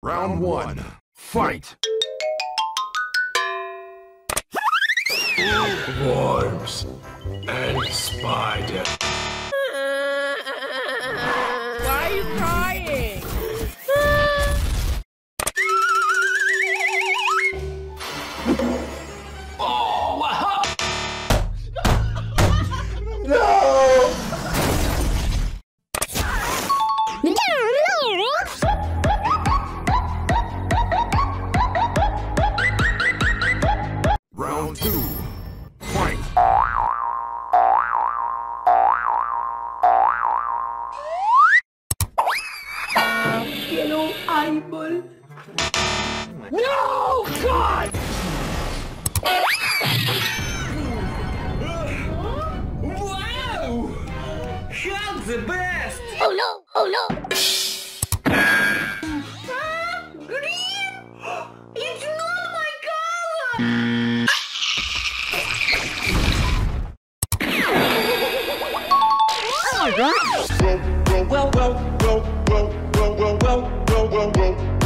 Round one. Fight! Worms and spider. Why are you crying? Oh, wow. No! Round two. Fight! Yellow eyeball. No! God! Wow! Hulk the best! Oh no! Oh no! Green! It's not my color! Oh my god! Well.